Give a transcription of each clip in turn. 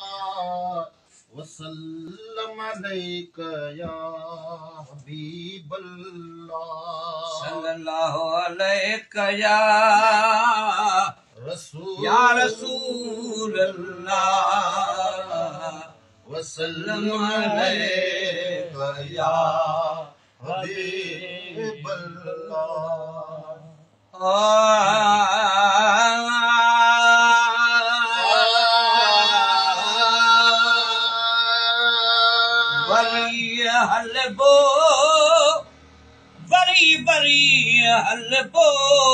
वसल्लम अलैका या हबीबल्लाह सल्लल्लाहु अलैका या रसूल अल्लाह वसल्लम अलैका या हलबो बरी बरी हलबो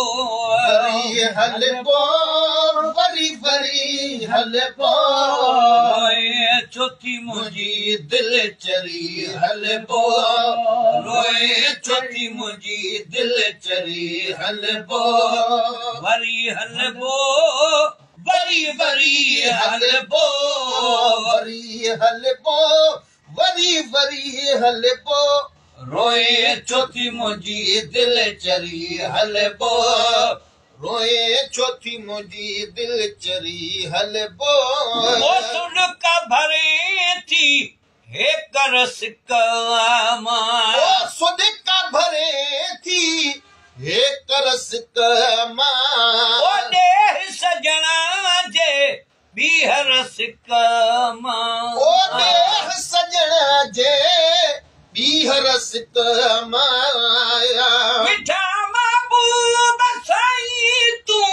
हलबो बरी बरी हलबो रोए चौथी मुंहिंजी दिल चरी हलबो रोए चौथी मुंहिंजी दिल चरी हलबो वरी हलबो बरी बरी हलबो बरी हलबो वरी वरी हलबो रोए चौथी मुंहिंजी दिल चरी हलबो रोए चौथी मुंहिंजी दिल चरी हलबो सुन का भरे थी हे कर सिकमा सुन का भरे थी हे कर सिकमा ओ देह सजना जे बीहर सिकमा ओ देह सजना जे बीहर सिकमा मिठा महबूब साईं तूं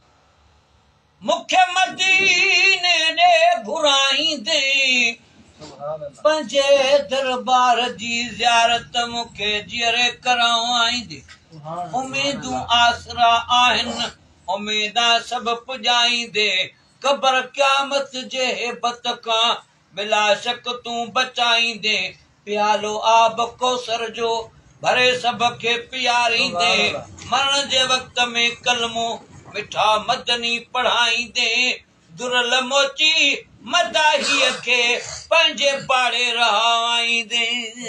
मूंखे मदीने ॾे घुराईंदे पंहिंजे दरबार जी ज़ियारत मूंखे जीअरे कराईंदे उमेदूं आसरा आहिनि उमेदा सभु पुॼाईंदे क़बर क़यामत जे हेबत खां बिला शक तूं बचाईंदे प्यालो आब कौसर जो भरे सभ खे पियारींदे मरण जे वक़्त में कलमो मिठा मदनी पढ़ाईंदे दुरल मोची मदाहीअ खे पंहिंजे पाड़े रहाईंदे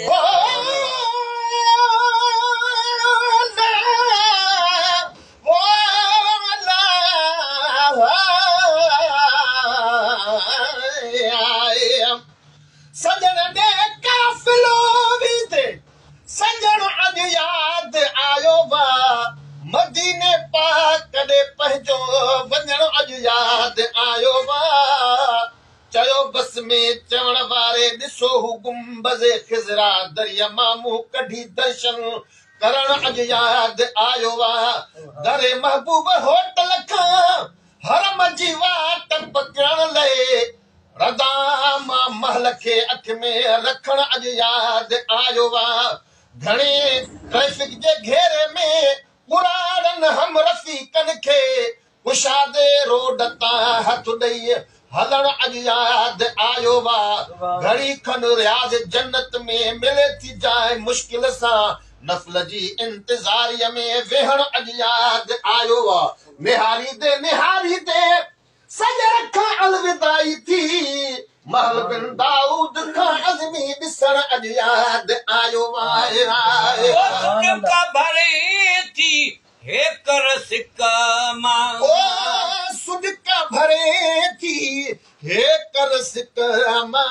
सजन दे काफ़िलो वींदे सजन अॼु यादि आयो वा मदीने पाक ॾे पंहिंजो वञणु अॼु यादि आयो वा चयो बस में चवण वारे ॾिसो हू गुंबज़ ख़िज़रा दरिया मां मुंहुं कढी दर्शन करणु अॼु यादि आयो वा दरे महबूब होटल खां हरम जी वाट पकड़ण लाइ रदा मां महल खे अख में रखण अॼु यादि आयो वा घणे ट्रैफिक जे घेरे में पुराणनि हम रफ़ीकनि खे कुशादे रोड तां हथ ॾेई हलण अॼु यादि आयो वा घड़ी खन रियाज़ जन्नत में मिले थी जाइ मुश्किल सां नफ़ल जी इंतज़ारीअ में वेहण अॼु यादि आयो वा निहारी दे सजर खां अलविदाई थी महल बिन दाऊद खां अज़मी ॾिसण अॼु यादि आयो सुन का भरे थी हे कर सिकमा सुन का भरे थी हे कर सिकमा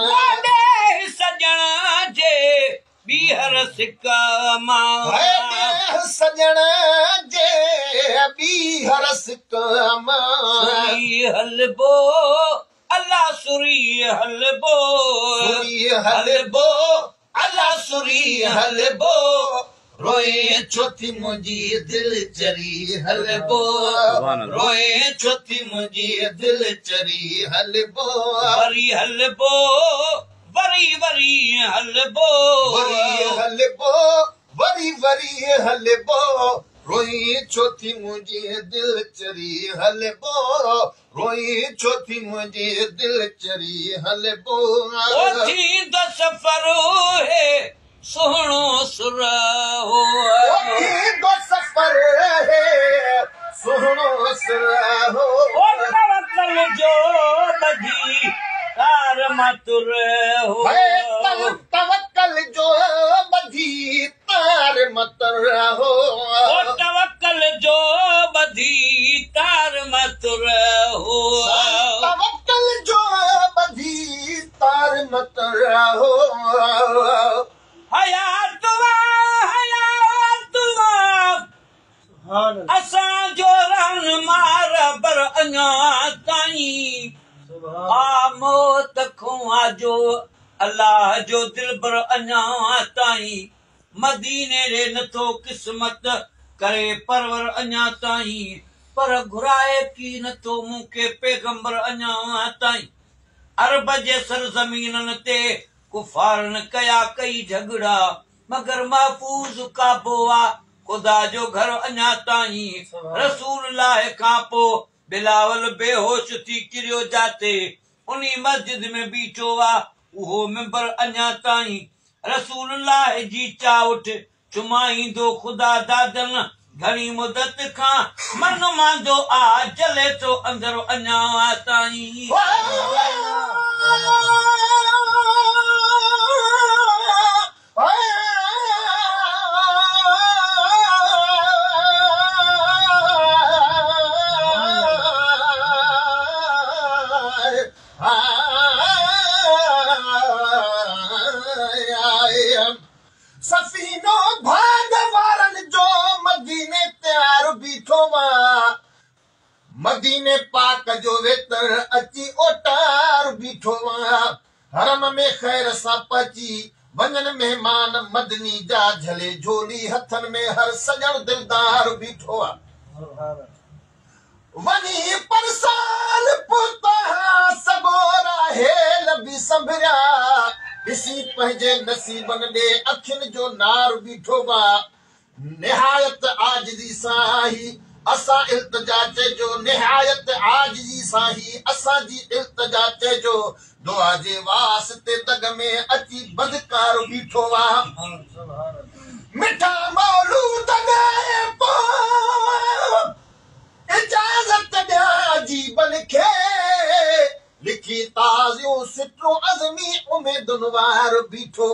सजणा जे बीहर सिकमा सजण जे बीहर सिकमा हलबो अल्लाह सुरी हलबो हलबो अल्लाह सुरी हलबो रोए चौथी मुंहिंजी दिल चरी हलबो रोए चौथी मुंहिंजी दिल चरी हलबो वरी हलबो वरी वरी हलबो हलबो वरी वरी हलबो रोई चौथी मुंहिंजी दिल चरी हलबो रोई चौथी मुंहिंजी दिल चरी हलबो थींदो सफ़र है सुहिणो सुर हो थींदो सफ़र है सुहिणो सुर हो तवक्कल जो बधी तार मातुर हो तवक्कल जो बधी तार मतर हो तवक्कल जो बधी तार मातुर हो तवक्कल जो हो हयात असांजो रहनुमा रबर अञा ताईं आ मौत खां आजो अल्लाह जो दिलबर अञा ताईं मदीने रे नथो क़िस्मत करे परवर अञा ताईं पर घुराए की नथो मूंखे पैगंबर अञा ताईं अरब जे सरज़मीननि ते कुफारनि कया कई झगड़ा मगर महफूज़ काबो आ खुदा जो घर अञा ताईं रसूलुल्लाह खां पोइ बिलावल बेहोश थी किरियो जाते उनी मस्जिद में बीठो आ उहो मिंबर अञा ताईं रसूलुल्लाह जी चाउठ चुमाईंदो खुदा दादन घणी मुदत खां मन मांदो आ जले थो अंदर अञा ताईं सफ़ीनो भाग वारनि जो मदीने तयार बीठो मां मदीने पाक जो वेतर अची ओटार बीठो मां हरम में ख़ैर सां पची वञनि महिमान मदनी जा झले झोली हथनि में हर सजण दिलदार बीठो आहे वनी परसाल पुता सगोरा हेल भी संभरिया इसी पंहिंजे नसीबनि ॾे अखियुनि जो नार बीठो बा निहायत आजिज़ी सां ही असां इल्तिजा चइजो निहायत आजिज़ी सां ही असांजी इल्तिजा चइजो दुआ जे वास्ते दग में अची बदकार बीठो बा मिठा मौलूद ॻाए पोइ इजाज़त ॾियां जीवन खे लिखी ताज़ियो सिटो अज़मी उमेदुनि वार बीठो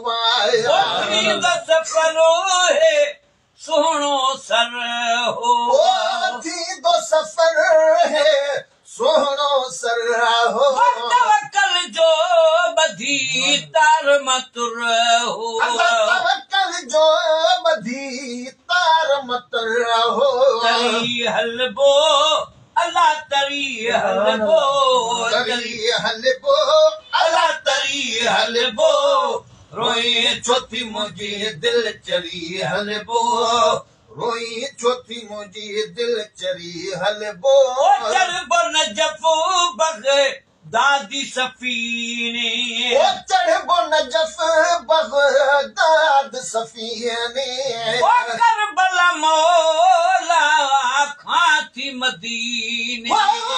सफ़र है सुहिणो सर हो थींदो सफ़र है सुहिणो सर हो तवक्कल जो ॿधी तार मतुर हो तवक्कल जो ॿधी तार मतुर हो तरी हलबो अल्लाह तरी हलबो तरी हलबो अल्लाह तरी हलबो रोई छोथी मुंहिंजी दिल चरी हलबो रोई छोथी मुंहिंजी दिल चरी हलबो चढ़बो नजफ़ बग दादी सफ़ीने चढ़बो नजफ़ बग़दाद सफ़ीने करबला मौला खां थी मदीने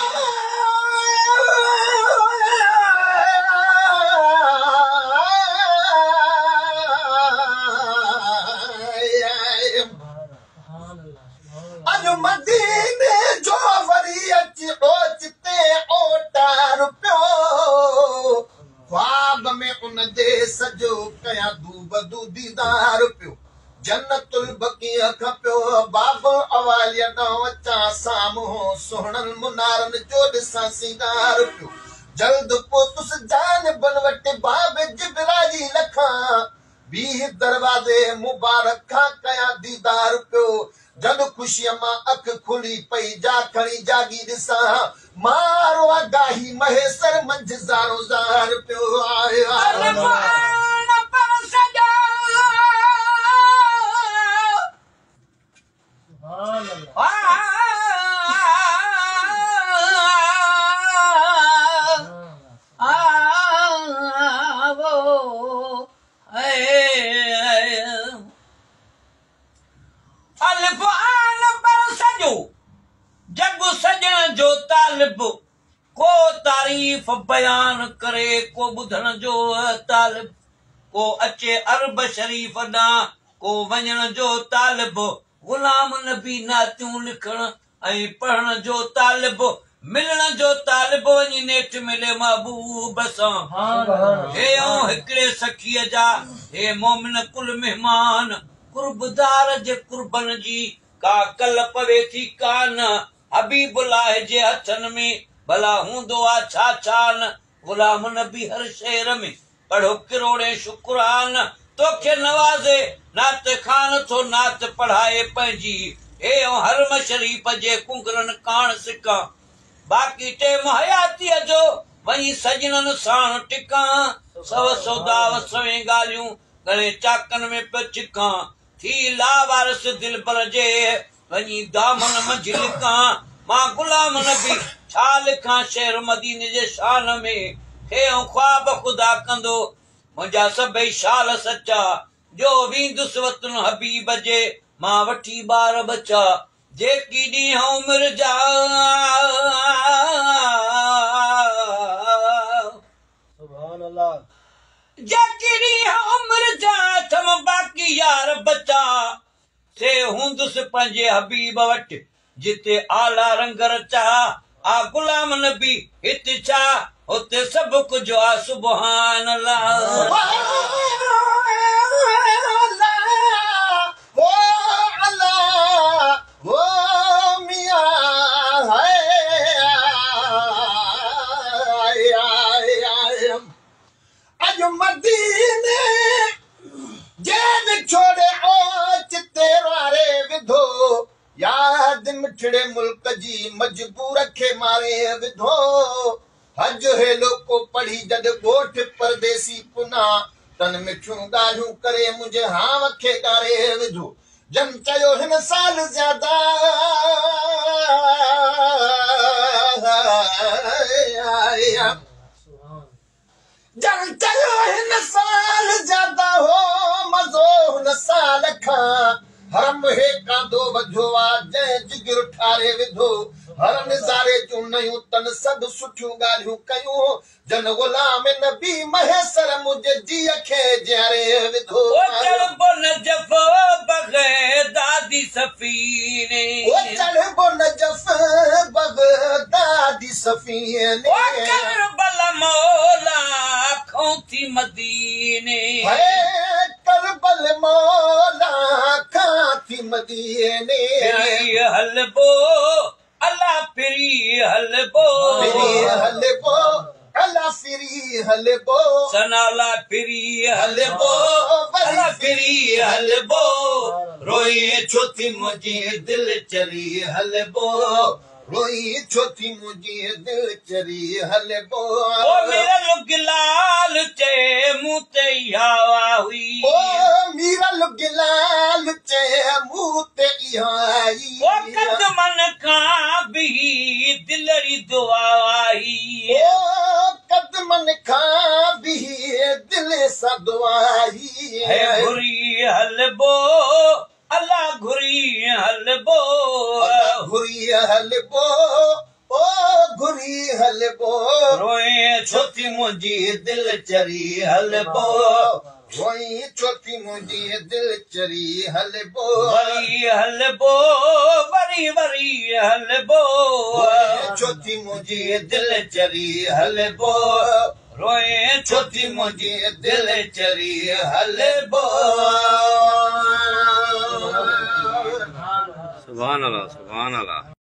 अॼु मदीने जो वरी अची ओचिते ओटार पियो ख्वाब में उन देस जो कया दूबदू दीदार पियो जन्नतुल बक़ीअ खपियो बाबुल अवालिया ॾांहुं अचां साम्हूं सुहिणनि मुनारनि जो ॾिसां सिंगार पियो जल्द पहुतुसि जानिबनि वटि बाब जिब्राइल लखां बीह दरवाज़े मुबारक खां कया दीदार पियो जब खुशीअ मां अख खुली पई जा खणी जागी ॾिसां मारो आगाही महेसर मंझि ज़ारो ज़ार पियो आहे जग सजण जो तालिब को तारीफ़ बयान करे को ॿुधण जो तालिब को अचे अरब शरीफ़ ॾांहुं को वञण जो तालिब गुलाम नबी नातियूं लिखण ऐं पढ़ण जो तालिब मिलण जो तालिब वञी नेठि मिले महबूब सां हे हिकिड़े सखीअ जा हे मोमिन कुल महिमान कुर्बदार जे कुर्बन जी का कल पवे थी कान हबीबुल्लाह जे हथनि में भला हूंदो आ छा छा न गुलाम नबी हर शहर में पढ़ो किरोड़े शुक्रान तोखे नवाज़े नात खान थो नात पढ़ाए पंहिंजी हे हरम शरीफ़ जे कुंगरनि कान सिकां बाक़ी टेम हयातीअ जो वञी सजननि साण टिकां सव सौदा सवें ॻाल्हियूं गले चाकनि में पियो छिकां थी लावारस दिलबर जे वञी दामन मंझि लिकां मां गुलाम नबी छा लिखां शहर मदीने जे शान में हे ख्वाब ख़ुदा कंदो मुंहिंजा सभई शाल सचा जो वेंदुसि वतन हबीब जे मां वठी ॿार बचा जेकी ॾींहं उमिरि जा जेकी ॾींहं उमिरि जा थम बाक़ी यार बचा से हूंदुसि पंहिंजे हबीब वटि जिते आला रंग रचा आ गुलाम नबी हिते छा हुते सभु कुझु आ सुभान अल्लाह मदीने जेन छोड़े ओ चिते वारे विधो याद मिठड़े मुल्क जी मजबूर खे मारे विधो हज हेलो को पढ़ी जद गोठ परदेसी पुना तन मिठियूं ॻाल्हियूं करे मुंहिंजे हाव खे ॻारे विधो जन चयो हिन साल ज्यादा जन चयो हिन साल ज्यादा हो मज़ो हुन साल खां हरम हे कांदो वधो आ जंहिं जिगर ठारे विधो हर निज़ारे जूं नयूं तन सभु सुठियूं ॻाल्हियूं कयूं जन गुलाम नबी महेसर मुंहिंजे जीअ खे ॼारे विधो दादी सफ़ीने चढ़बो नजफ बगदादी सफ़ीने करबल मौला आखों थी मदीने करबल मौला आखों थी मदीने हलबो अल्लाह फिरी हलबो अल्लाह फिरी हलबो सनाला फिरी हलबो अल्लाह फिरी हलबो रोई छो थी मुंहिंजी दिल चरी हलबो रोई छो थी मुंहिंजी दिल चरी हलबो मेरा लुगलाल चे मुंह ते इहा हुई मीरा लुगलाल चे मुंह ते इहा आई कदमन खां भी दिलरी दुआ आई कदमन खां भी दिल सां दुआ आई घुरी हलबो अल्लाह घुरी हलबो घुरी हलबो ओ घुरी हलबो रोए छो थी मुंहिंजी दिल चरी हलबो रोई छो थी मुंहिंजी दिल चरी हलबो वरी हलबो वरी वरी हलबो छो थी मुंहिंजी दिल चरी हलबो रोए छो थी मुंहिंजी दिल चरी हलबो सुभान अल्लाह सुभान अल्लाह।